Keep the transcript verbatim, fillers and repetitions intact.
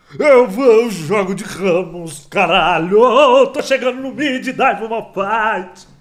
Eu vou, jogo de Ramos, caralho. Tô chegando no mid, dai uma fight.